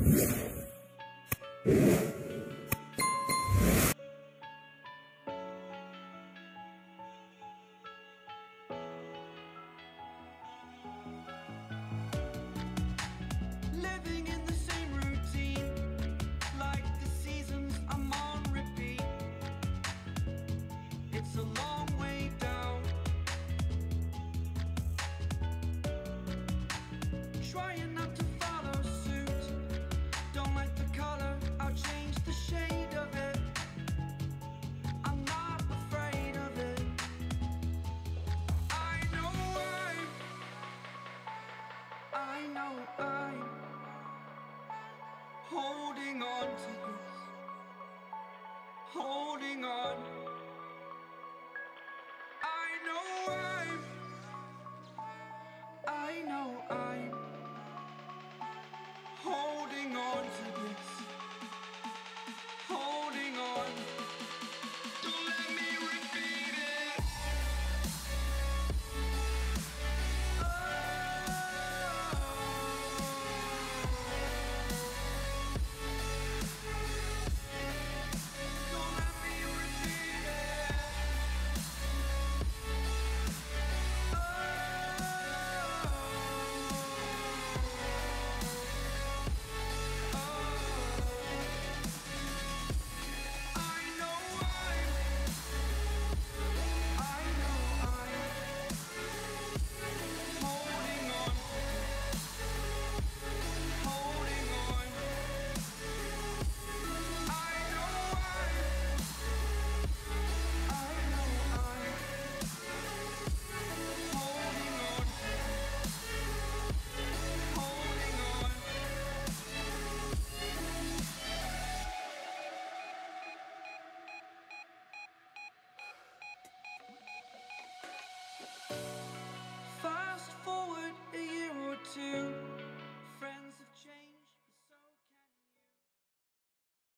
Living in the same routine, like the seasons I'm on repeat. It's a long way down. Trying not to follow suit. Don't like the color, I'll change the shade of it. I'm not afraid of it. I know I'm holding on to this, holding on. I know I'm holding on to this.